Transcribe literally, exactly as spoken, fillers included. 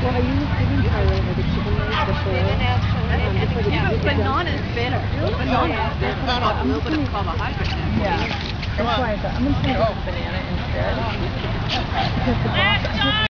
Well, I use giving Tyler like a chicken leg before. Um, just like a Yeah, chicken banana is better. Banana is better. That's Got a little bit of carbohydrate. Yeah. That's why I thought I'm gonna try to get the banana instead. Because the box, I think